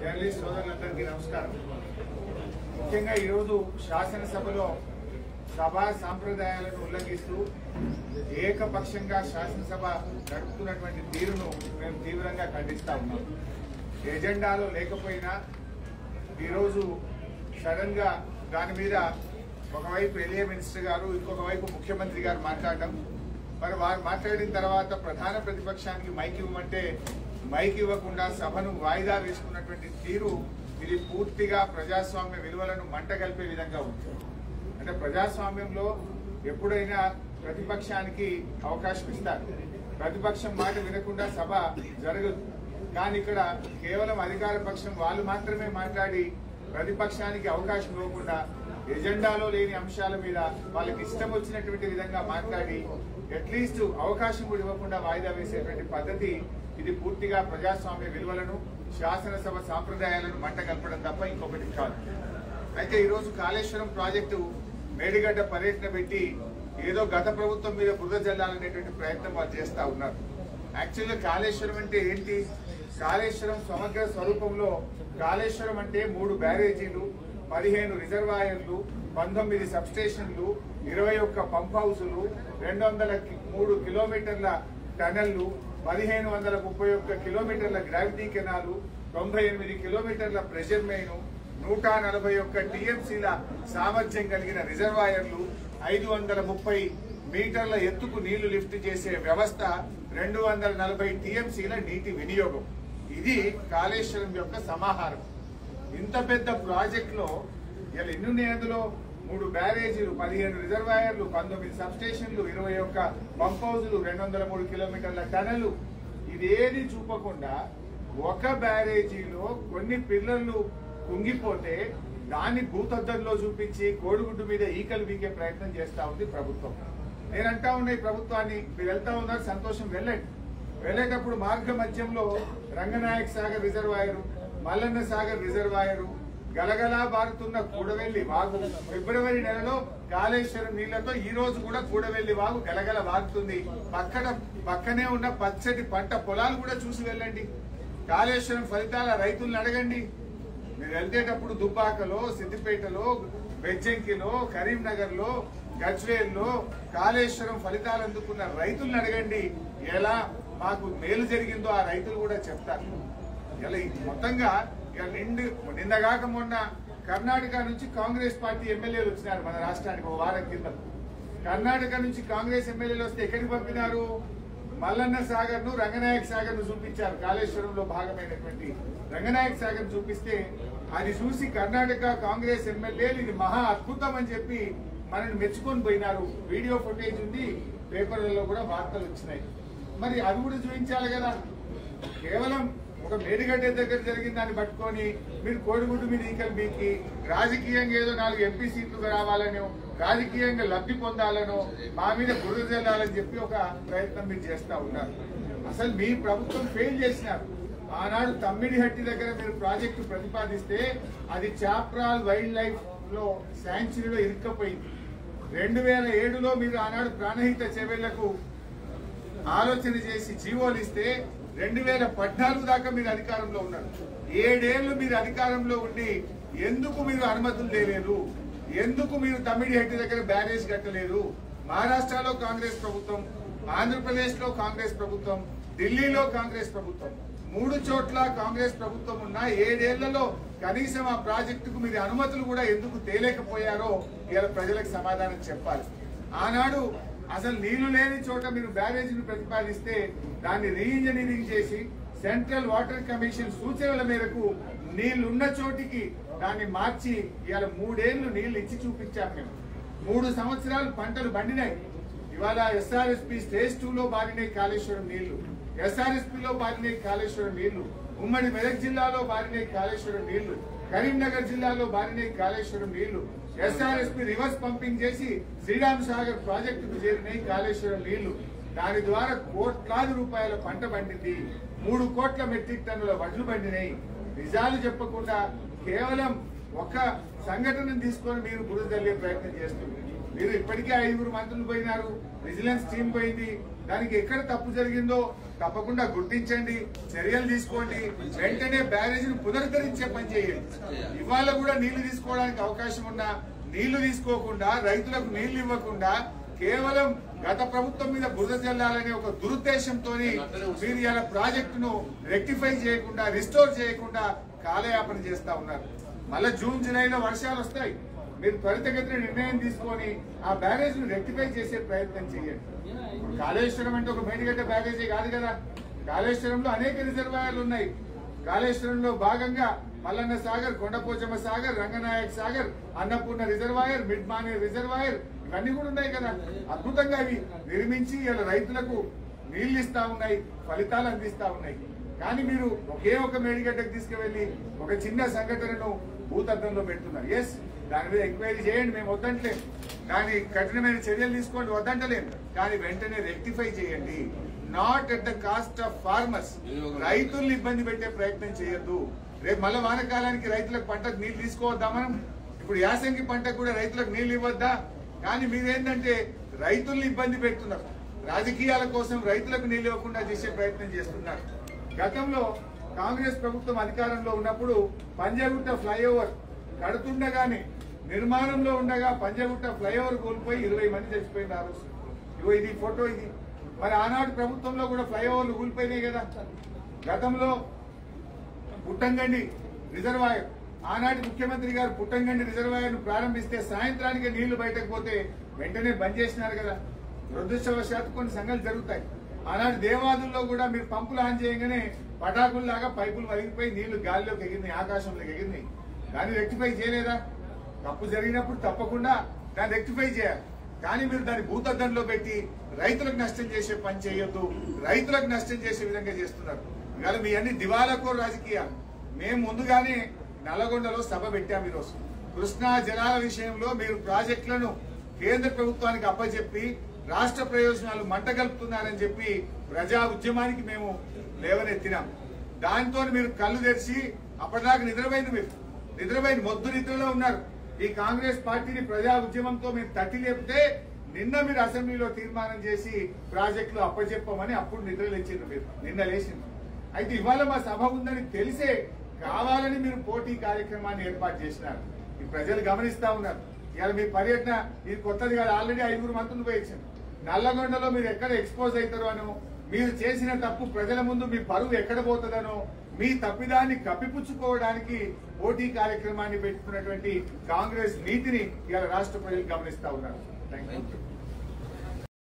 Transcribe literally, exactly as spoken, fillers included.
Journalist సోదరులందరికీ నమస్కారం. ముఖ్యంగా ఈరోజు శాసనసభలో సభా సాంప్రదాయాలను ఉల్లంఘిస్తూ ఏకపక్షంగా శాసనసభ నడుపుతున్నటువంటి తీరును మేము తీవ్రంగా ఖండిస్తా ఉన్నాం. ఎజెండాలో లేకపోయినా ఈరోజు సడన్ గా దాని మీద ఒకవైపు ఎలియా మినిస్టర్ గారు, ఇంకొక వైపు ముఖ్యమంత్రి గారు మాట్లాడడం, మరి వారు మాట్లాడిన తర్వాత ప్రధాన ప్రతిపక్షానికి మైక్ ఇవ్వమంటే మైక్ ఇవ్వకుండా సభను వాయిదా వేసుకున్నటువంటి తీరు ఇది పూర్తిగా ప్రజాస్వామ్య విలువలను మంట కలిపే విధంగా ఉంది. అంటే ప్రజాస్వామ్యంలో ఎప్పుడైనా ప్రతిపక్షానికి అవకాశం ఇస్తారు, ప్రతిపక్షం మాట వినకుండా సభ జరగదు. కానీ ఇక్కడ కేవలం అధికార పక్షం వాళ్ళు మాత్రమే మాట్లాడి ప్రతిపక్షానికి అవకాశం ఇవ్వకుండా ఎజెండాలో లేని అంశాల మీద వాళ్ళకి ఇష్టం వచ్చినటువంటి విధంగా మాట్లాడి అట్లీస్ట్ అవకాశం కూడా ఇవ్వకుండా వాయిదా వేసేటువంటి పద్ధతి ఇది పూర్తిగా ప్రజాస్వామ్య విలువలను, శాసనసభ సాంప్రదాయాలను మంట కలపడం తప్ప ఇంకొకటి కాదు. అయితే ఈరోజు కాళేశ్వరం ప్రాజెక్టు మేడిగడ్డ పర్యటన పెట్టి ఏదో గత ప్రభుత్వం మీద బురద జల్లాలనేటువంటి ప్రయత్నం వాళ్ళు చేస్తా ఉన్నారు. యాక్చువల్గా కాళేశ్వరం అంటే ఏంటి? కాళేశ్వరం సమగ్ర స్వరూపంలో కాళేశ్వరం అంటే మూడు బ్యారేజీలు, పదిహేను రిజర్వాయర్లు, పంతొమ్మిది సబ్స్టేషన్లు, ఇరవై ఒక్క పంప్ హౌసులు, రెండు వందల మూడు కిలోమీటర్ల టనళ్లు, పదిహేను వందల ముప్పై ఒక్క కిలోమీటర్ల గ్రావిటీ కెనాలు, తొంభై ఎనిమిది కిలోమీటర్ల ప్రెషర్ మెయిన్, నూట నలభై ఒక్క టీఎంసీల సామర్థ్యం కలిగిన రిజర్వాయర్లు, ఐదు వందల ముప్పై మీటర్ల ఎత్తుకు నీళ్లు లిఫ్ట్ చేసే వ్యవస్థ, రెండు వందల నలభై టీఎంసీల నీటి వినియోగం. ఇది కాళేశ్వరం యొక్క సమాహారం. ఇంత పెద్ద ప్రాజెక్ట్ లో ఇలా ఎన్ని అందులో మూడు బ్యారేజీలు, పదిహేను రిజర్వాయర్లు, పంతొమ్మిది సబ్స్టేషన్లు, ఇరవై ఒక్క పంప్ హౌజులు, రెండు వందల మూడు కిలోమీటర్ల టనలు, ఇదేది చూపకుండా ఒక బ్యారేజీలో కొన్ని పిల్లర్లు కుంగిపోతే దాన్ని భూతద్దంలో చూపించి కోడిగుడ్డు మీద ఈకలు వీకే ప్రయత్నం చేస్తా ఉంది ప్రభుత్వం. నేనంటా ఉన్న ఈ ప్రభుత్వాన్ని మీరు వెళ్తా ఉన్నారు, సంతోషం, వెళ్ళండి. వెళ్లేటప్పుడు మార్గ మధ్యంలో రంగనాయక సాగర్ రిజర్వాయరు, మల్లన్న సాగర్ రిజర్వాయరు, గలగలా బారుతున్న కూడవెల్లి వాగు, ఫిబ్రవరి నెలలో కాళేశ్వరం నీళ్లతో ఈ రోజు కూడా కూడవెల్లి వాగు గలగల బారుతుంది. పక్కన పక్కనే ఉన్న పచ్చటి పంట పొలాలు కూడా చూసి వెళ్ళండి. కాళేశ్వరం ఫలితాల రైతులను అడగండి. మీరు వెళ్తేటప్పుడు దుబ్బాకలో, సిద్దిపేటలో, బెజ్జంకిలో, కరీంనగర్ లో, గజ్వేల్లో కాళేశ్వరం ఫలితాలు అందుకున్న రైతులను అడగండి. ఎలా మాకు మేలు జరిగిందో ఆ రైతులు కూడా చెప్తారు. ఇలా మొత్తంగా నిండు నిన్నగాక మొన్న కర్ణాటక నుంచి కాంగ్రెస్ పార్టీ ఎమ్మెల్యేలు వచ్చినారు మన రాష్ట్రానికి. ఒక వారం కింద కర్ణాటక నుంచి కాంగ్రెస్ ఎమ్మెల్యేలు వస్తే ఎక్కడికి పంపినారు? మల్లన్న సాగర్ ను, రంగనాయక సాగర్ ను చూపించారు. కాళేశ్వరంలో భాగమైనటువంటి రంగనాయక సాగర్ చూపిస్తే అది చూసి కర్ణాటక కాంగ్రెస్ ఎమ్మెల్యేలు ఇది మహా అద్భుతం అని చెప్పి మనల్ని మెచ్చుకొని పోయినారు. వీడియో ఫుటేజ్ ఉంది, పేపర్లలో కూడా వార్తలు వచ్చినాయి. మరి అవి కూడా చూపించాలి కదా. కేవలం ఒక మేడిగడ్డ దగ్గర జరిగిన దాన్ని పట్టుకొని మీరు కోడిగుడ్డు మీద ఈకలు బీకి రాజకీయంగా ఏదో నాలుగు ఎంపీ సీట్లు రావాలనో, రాజకీయంగా లబ్ధి పొందాలనో, మా మీద బురద జల్లాలని చెప్పి ఒక ప్రయత్నం మీరు చేస్తా ఉన్నారు. అసలు మీ ప్రభుత్వం ఫెయిల్ చేసినారు. ఆనాడు తమ్మిడిహట్టి దగ్గర మీరు ప్రాజెక్టు ప్రతిపాదిస్తే అది చాప్రాల్ వైల్డ్ లైఫ్ లో శాంక్చురీలో ఇరుక్కపోయింది. రెండు వేల ఏడులో మీరు ఆనాడు ప్రాణహిత చెవెళ్లకు ఆలోచన చేసి జీవోలు ఇస్తే రెండు వేల పద్నాలుగు దాకా మీరు అధికారంలో ఉన్నారు. ఏడేళ్లు మీరు అధికారంలో ఉండి ఎందుకు మీరు అనుమతులు తేలేదు? ఎందుకు మీరు తమ్మిడిహట్టి దగ్గర బ్యారేజ్ కట్టలేదు? మహారాష్ట్రలో కాంగ్రెస్ ప్రభుత్వం, ఆంధ్రప్రదేశ్ లో కాంగ్రెస్ ప్రభుత్వం, ఢిల్లీలో కాంగ్రెస్ ప్రభుత్వం, మూడు చోట్ల కాంగ్రెస్ ప్రభుత్వం ఉన్న ఏడేళ్లలో కనీసం ఆ ప్రాజెక్టుకు మీరు అనుమతులు కూడా ఎందుకు తేలేకపోయారో ఇలా ప్రజలకు సమాధానం చెప్పాలి. ఆనాడు అసలు నీళ్లు లేని చోట మీరు బ్యారేజీని ప్రతిపాదిస్తే దాన్ని రీఇంజనీరింగ్ చేసి సెంట్రల్ వాటర్ కమిషన్ సూచనల మేరకు నీళ్లున్న చోటికి దాన్ని మార్చి ఇవాళ మూడేళ్లు నీళ్లు ఇచ్చి చూపించాం. మేము మూడు సంవత్సరాలు పంటలు పండినాయి. ఇవాళ ఎస్ఆర్ఎస్పీ స్టేజ్ టూ లో బారినాయి కాళేశ్వరం నీళ్లు, ఎస్ఆర్ఎస్పీలో బారినాయి కాళేశ్వరం నీళ్లు, ఉమ్మడి మెదక్ జిల్లాలో బారినాయి కాళేశ్వరం నీళ్లు, కరీంనగర్ జిల్లాలో బారినాయి కాళేశ్వరం నీళ్లు. ఎస్ఆర్ఎస్పీ రివర్స్ పంపింగ్ చేసి శ్రీరామ్ సాగర్ ప్రాజెక్టుకు చేరినాయి కాళేశ్వరం నీళ్లు. దాని ద్వారా కోట్లాది రూపాయల పంట పండింది, మూడు కోట్ల మెట్రిక్ టన్నుల వడ్లు పండినాయి. నిజాలు చెప్పకుండా కేవలం ఒక సంఘటనను తీసుకొని మీరు బురద జల్లే ప్రయత్నం చేస్తున్నారు. మీరు ఇప్పటికే ఐదుగురు మంత్రులు పోయినారు, విజిలెన్స్ టీం పోయింది, దానికి ఎక్కడ తప్పు జరిగిందో తప్పకుండా గుర్తించండి, చర్యలు తీసుకోండి, వెంటనే బ్యారేజీని పునరుద్ధరించే పని చేయండి. ఇవాళ కూడా నీళ్లు తీసుకోవడానికి అవకాశం ఉన్నా నీళ్లు తీసుకోకుండా, రైతులకు నీళ్లు ఇవ్వకుండా కేవలం గత ప్రభుత్వం మీద బురద జల్లాలనే ఒక దురుద్దేశంతో మీరు ఇలా ప్రాజెక్టును రెక్టిఫై చేయకుండా, రిస్టోర్ చేయకుండా కాలయాపన చేస్తా ఉన్నారు. మళ్ళా జూన్ జూలైలో వర్షాలు వస్తాయి, మీరు త్వరితగతిన నిర్ణయం తీసుకొని ఆ బ్యారేజ్ ను రెక్టిఫై చేసే ప్రయత్నం చేయండి. కాళేశ్వరం అంటే ఒక మేడిగడ్డ బ్యారేజీ కాదు కదా, కాళేశ్వరంలో అనేక రిజర్వాయర్లు ఉన్నాయి. కాళేశ్వరంలో భాగంగా Mallanna Sagar, Kondapochamma Sagar, Ranganayak Sagar, Annapurna reservoir, mid Maner reservoir ఇవన్నీ కూడా ఉన్నాయి కదా. అద్భుతంగా అవి నిర్మించి ఇలా రైతులకు నీళ్లు ఇస్తా ఉన్నాయి, ఫలితాలు అందిస్తా ఉన్నాయి. కానీ మీరు ఒకే ఒక మేడిగడ్డకు తీసుకువెళ్లి ఒక చిన్న సంఘటనను భూతద్దంలో పెడుతున్నారు. ఎస్, దాని మీద ఎంక్వైరీ చేయండి, మేము వద్దంటలేము. దాని కఠినమైన చర్యలు తీసుకోండి, వద్దంటలేము. కానీ వెంటనే రెక్టిఫై చేయండి. Not at the cost of farmers. రైతుల్ని ఇబ్బంది పెట్టే ప్రయత్నం చేయొద్దు. రేపు మళ్ళీ వానకాలానికి రైతులకు పంటకు నీళ్లు తీసుకోవద్దా మనం? ఇప్పుడు యాసంగి పంటకు కూడా రైతులకు నీళ్లు ఇవ్వద్దా? కానీ మీరేంటంటే రైతుల్ని ఇబ్బంది పెడుతున్నారు, రాజకీయాల కోసం రైతులకు నీళ్లు ఇవ్వకుండా చేసే ప్రయత్నం చేస్తున్నారు. గతంలో కాంగ్రెస్ ప్రభుత్వం అధికారంలో ఉన్నప్పుడు పంజగుట్ట ఫ్లైఓవర్ కడుతుండగానే, నిర్మాణంలో ఉండగా పంజగుట్ట ఫ్లైఓవర్ కోల్పోయి ఇరవై మంది చచ్చిపోయినారు. ఇగో ఇది ఫోటో, ఇది మరి ఆనాడు ప్రభుత్వంలో కూడా ఫ్లైఓవర్లు కూలిపోయినాయి కదా. గతంలో పుట్టంగండి రిజర్వాయర్, ఆనాటి ముఖ్యమంత్రి గారు పుట్టంగండి రిజర్వాయర్ ను ప్రారంభిస్తే సాయంత్రానికి నీళ్లు బయటకు పోతే వెంటనే బంద్ చేసినారు కదా. దురదృష్టవశాత్తు కొన్ని సంఘటనలు జరుగుతాయి. ఆనాటి దేవాదుల్లో కూడా మీరు పంపులు ఆన్ చేయగానే పటాకుల్లాగా పైపులు వలిగిపోయి నీళ్లు గాలిలోకి ఎగిరినాయి, ఆకాశంలోకి ఎగిరినాయి. దాన్ని రెక్టిఫై చేయలేదా? తప్పు జరిగినప్పుడు తప్పకుండా దాన్ని రెక్టిఫై చేయాలి. కానీ మీరు దాన్ని భూతద్దంలో పెట్టి రైతులకు నష్టం చేసే పని చేయొద్దు, రైతులకు నష్టం చేసే విధంగా చేస్తున్నారు. ఇవాళ మీ అన్ని దివాలాకోరు రాజకీయాలు. మేము ముందుగానే నల్లగొండలో సభ పెట్టాం. ఈరోజు కృష్ణా జలాల విషయంలో మీరు ప్రాజెక్టులను కేంద్ర ప్రభుత్వానికి అప్పచెప్పి రాష్ట్ర ప్రయోజనాలు మంటగలుపుతున్నారని చెప్పి ప్రజా ఉద్యమానికి మేము లేవనెత్తినాం. దాంతో మీరు కళ్ళు తెరిచి అప్పటిదాకా నిద్రపోయింది, మీరు నిద్రపోయింది, మొద్దు నిద్రలో ఉన్నారు. ఈ కాంగ్రెస్ పార్టీని ప్రజా ఉద్యమంతో మీరు తట్టి లేపితే నిన్న మీరు అసెంబ్లీలో తీర్మానం చేసి ప్రాజెక్టులు అప్పచెప్పమని అప్పుడు నిద్ర లేచిండ్రు, మీరు నిన్న లేచిండ్రు. అయితే ఇవాళ మా సభ ఉందని తెలిసే కావాలని మీరు పోటీ కార్యక్రమాన్ని ఏర్పాటు చేసినారు. ఈ ప్రజలు గమనిస్తా ఉన్నారు. ఇవాళ మీ పర్యటన ఇది కొత్తది కాదు, ఆల్రెడీ ఐదుగురు మంత్రులు పోయించారు. నల్లగొండలో మీరు ఎక్కడ ఎక్స్పోజ్ అవుతారో అనో, మీరు చేసిన తప్పు ప్రజల ముందు మీ పరువు ఎక్కడ పోతుందనో, మీ తప్పిదాన్ని కప్పిపుచ్చుకోవడానికి పోటీ కార్యక్రమాన్ని పెట్టుకున్నటువంటి కాంగ్రెస్ నీతిని ఇవాళ రాష్ట్ర ప్రజలు గమనిస్తా ఉన్నారు. Thank you.